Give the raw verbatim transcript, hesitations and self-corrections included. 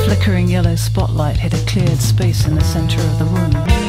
flickering yellow spotlight hit a cleared space in the center of the room.